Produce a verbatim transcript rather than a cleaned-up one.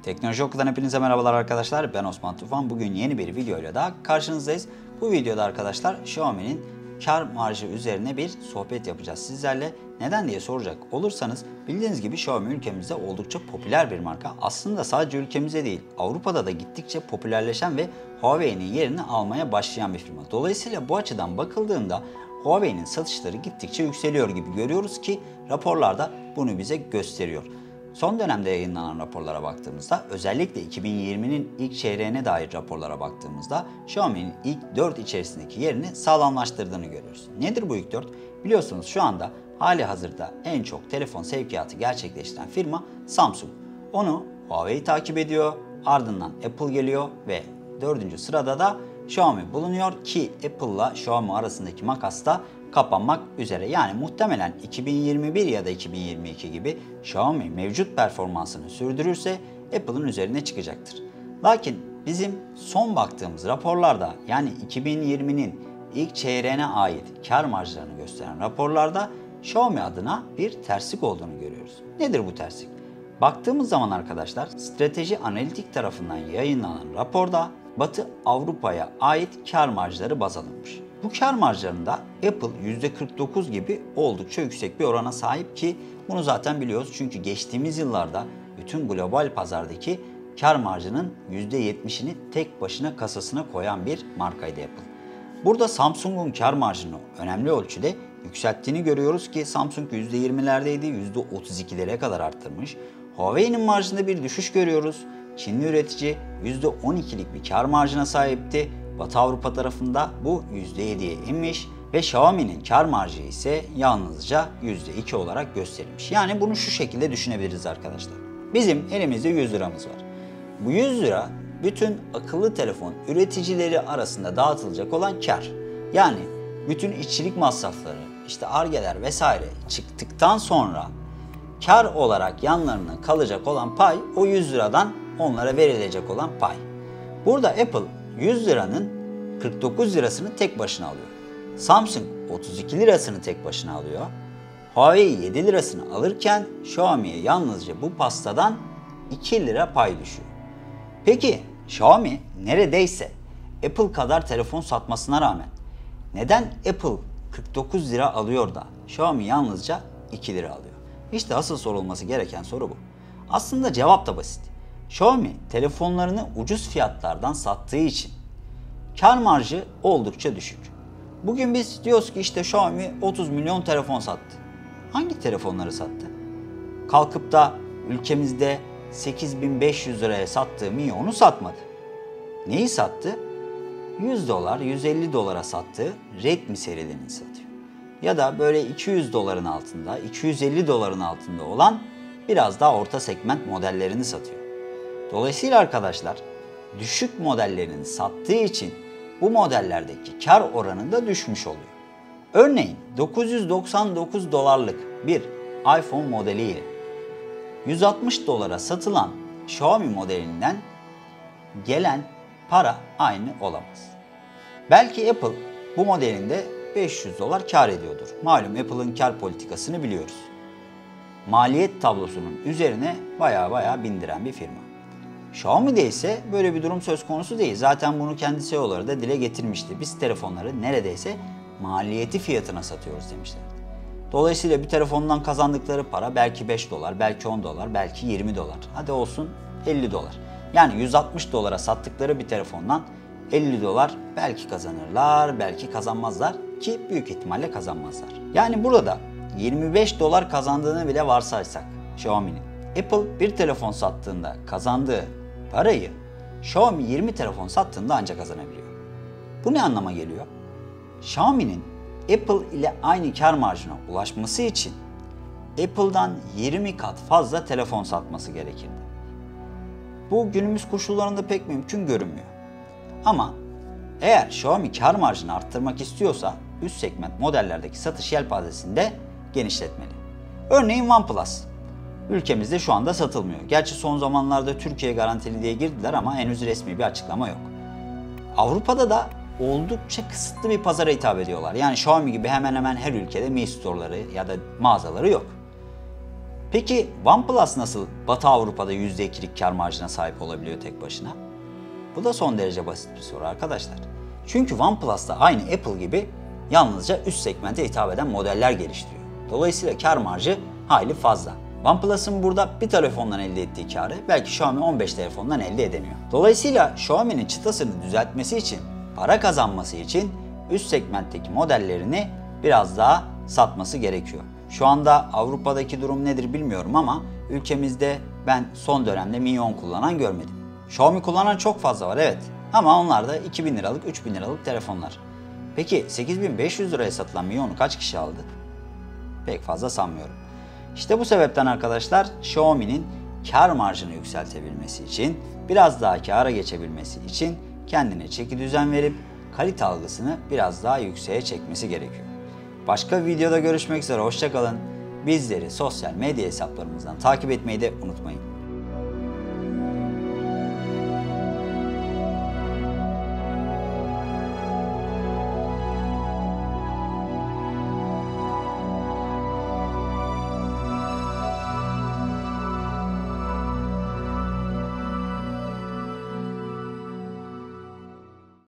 Teknoloji Oku'dan hepinize merhabalar arkadaşlar. Ben Osman Tufan. Bugün yeni bir videoyla daha karşınızdayız. Bu videoda arkadaşlar Xiaomi'nin kar marjı üzerine bir sohbet yapacağız sizlerle. Neden diye soracak olursanız bildiğiniz gibi Xiaomi ülkemizde oldukça popüler bir marka. Aslında sadece ülkemizde değil, Avrupa'da da gittikçe popülerleşen ve Huawei'nin yerini almaya başlayan bir firma. Dolayısıyla bu açıdan bakıldığında Huawei'nin satışları gittikçe yükseliyor gibi görüyoruz ki raporlarda bunu bize gösteriyor. Son dönemde yayınlanan raporlara baktığımızda, özellikle iki bin yirminin ilk çeyreğine dair raporlara baktığımızda Xiaomi'nin ilk dört içerisindeki yerini sağlamlaştırdığını görüyoruz. Nedir bu ilk dört? Biliyorsunuz şu anda hali hazırda en çok telefon sevkiyatı gerçekleştiren firma Samsung. Onu Huawei takip ediyor, ardından Apple geliyor ve dördüncü sırada da Xiaomi bulunuyor ki Apple'la Xiaomi arasındaki makas da kapanmak üzere. Yani muhtemelen iki bin yirmi bir ya da iki bin yirmi iki gibi Xiaomi mevcut performansını sürdürürse Apple'ın üzerine çıkacaktır. Lakin bizim son baktığımız raporlarda, yani iki bin yirminin ilk çeyreğine ait kar marjlarını gösteren raporlarda Xiaomi adına bir terslik olduğunu görüyoruz. Nedir bu terslik? Baktığımız zaman arkadaşlar, Strateji Analitik tarafından yayınlanan raporda Batı Avrupa'ya ait kar marjları baz alınmış. Bu kar marjlarında Apple yüzde kırk dokuz gibi oldukça yüksek bir orana sahip ki bunu zaten biliyoruz, çünkü geçtiğimiz yıllarda bütün global pazardaki kar marjının yüzde yetmişini tek başına kasasına koyan bir markaydı Apple. Burada Samsung'un kar marjını önemli ölçüde yükselttiğini görüyoruz ki Samsung yüzde yirmilerdeydi, yüzde otuz ikilere kadar arttırmış. Huawei'nin marjında bir düşüş görüyoruz. Çinli üretici yüzde on ikilik bir kar marjına sahipti. Batı Avrupa tarafında bu yüzde yediye inmiş ve Xiaomi'nin kar marjı ise yalnızca yüzde iki olarak gösterilmiş. Yani bunu şu şekilde düşünebiliriz arkadaşlar. Bizim elimizde yüz liramız var. Bu yüz lira bütün akıllı telefon üreticileri arasında dağıtılacak olan kar. Yani bütün işçilik masrafları, işte Ar-Ge'ler vesaire çıktıktan sonra kar olarak yanlarına kalacak olan pay o yüz liradan onlara verilecek olan pay. Burada Apple yüz liranın kırk dokuz lirasını tek başına alıyor. Samsung otuz iki lirasını tek başına alıyor. Huawei yedi lirasını alırken Xiaomi'ye yalnızca bu pastadan iki lira pay düşüyor. Peki Xiaomi neredeyse Apple kadar telefon satmasına rağmen neden Apple kırk dokuz lira alıyor da Xiaomi yalnızca iki lira alıyor? İşte asıl sorulması gereken soru bu. Aslında cevap da basit. Xiaomi telefonlarını ucuz fiyatlardan sattığı için kar marjı oldukça düşük. Bugün biz diyoruz ki işte Xiaomi otuz milyon telefon sattı. Hangi telefonları sattı? Kalkıp da ülkemizde sekiz bin beş yüz liraya sattığı Mio'nu satmadı. Neyi sattı? yüz dolar, yüz elli dolara sattığı Redmi serilerini satıyor. Ya da böyle iki yüz doların altında, iki yüz elli doların altında olan biraz daha orta segment modellerini satıyor. Dolayısıyla arkadaşlar, düşük modellerini sattığı için bu modellerdeki kar oranı da düşmüş oluyor. Örneğin dokuz yüz doksan dokuz dolarlık bir iPhone modeliyle yüz altmış dolara satılan Xiaomi modelinden gelen para aynı olamaz. Belki Apple bu modelinde beş yüz dolar kar ediyordur. Malum Apple'ın kar politikasını biliyoruz. Maliyet tablosunun üzerine baya baya bindiren bir firma. Xiaomi'de ise böyle bir durum söz konusu değil. Zaten bunu kendi C E O'ları da dile getirmişti. Biz telefonları neredeyse maliyeti fiyatına satıyoruz demişler. Dolayısıyla bir telefondan kazandıkları para belki beş dolar, belki on dolar, belki yirmi dolar. Hadi olsun elli dolar. Yani yüz altmış dolara sattıkları bir telefondan elli dolar belki kazanırlar, belki kazanmazlar ki büyük ihtimalle kazanmazlar. Yani burada yirmi beş dolar kazandığını bile varsaysak Xiaomi'nin, Apple bir telefon sattığında kazandığı parayı Xiaomi yirmi telefon sattığında ancak kazanabiliyor. Bu ne anlama geliyor? Xiaomi'nin Apple ile aynı kar marjına ulaşması için Apple'dan yirmi kat fazla telefon satması gerekirdi. Bu günümüz koşullarında pek mümkün görünmüyor. Ama eğer Xiaomi kar marjını arttırmak istiyorsa üst segment modellerdeki satış yelpazesini de genişletmeli. Örneğin OnePlus. Ülkemizde şu anda satılmıyor. Gerçi son zamanlarda Türkiye garantili diye girdiler ama henüz resmi bir açıklama yok. Avrupa'da da oldukça kısıtlı bir pazara hitap ediyorlar. Yani Xiaomi gibi hemen hemen her ülkede Mi Store'ları ya da mağazaları yok. Peki OnePlus nasıl Batı Avrupa'da yüzde ikilik kar marjına sahip olabiliyor tek başına? Bu da son derece basit bir soru arkadaşlar. Çünkü OnePlus da aynı Apple gibi yalnızca üst segmente hitap eden modeller geliştiriyor. Dolayısıyla kar marjı hayli fazla. OnePlus'ın burada bir telefondan elde ettiği karı belki Xiaomi on beş telefondan elde edemiyor. Dolayısıyla Xiaomi'nin çıtasını düzeltmesi için, para kazanması için üst segmentteki modellerini biraz daha satması gerekiyor. Şu anda Avrupa'daki durum nedir bilmiyorum ama ülkemizde ben son dönemde Mi on kullanan görmedim. Xiaomi kullanan çok fazla var, evet, ama onlar da iki bin liralık, üç bin liralık telefonlar. Peki sekiz bin beş yüz liraya satılan Mi on'u kaç kişi aldı? Pek fazla sanmıyorum. İşte bu sebepten arkadaşlar Xiaomi'nin kar marjını yükseltebilmesi için, biraz daha kâra geçebilmesi için kendine çeki düzen verip kalite algısını biraz daha yükseğe çekmesi gerekiyor. Başka bir videoda görüşmek üzere, hoşça kalın. Bizleri sosyal medya hesaplarımızdan takip etmeyi de unutmayın.